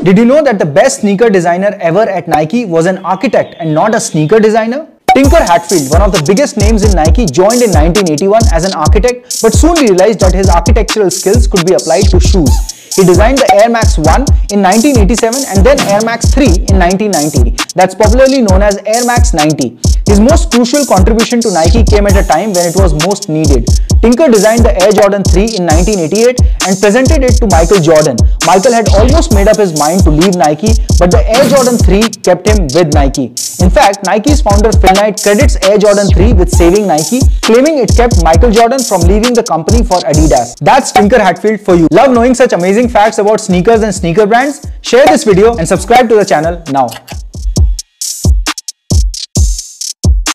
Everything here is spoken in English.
Did you know that the best sneaker designer ever at Nike was an architect and not a sneaker designer? Tinker Hatfield, one of the biggest names in Nike, joined in 1981 as an architect but soon realized that his architectural skills could be applied to shoes. He designed the Air Max 1 in 1987 and then Air Max 3 in 1990. That's popularly known as Air Max 90. His most crucial contribution to Nike came at a time when it was most needed. Tinker designed the Air Jordan 3 in 1988 and presented it to Michael Jordan. Michael had almost made up his mind to leave Nike, but the Air Jordan 3 kept him with Nike. In fact, Nike's founder Phil Knight credits Air Jordan 3 with saving Nike, claiming it kept Michael Jordan from leaving the company for Adidas. That's Tinker Hatfield for you. Love knowing such amazing facts about sneakers and sneaker brands? Share this video and subscribe to the channel now.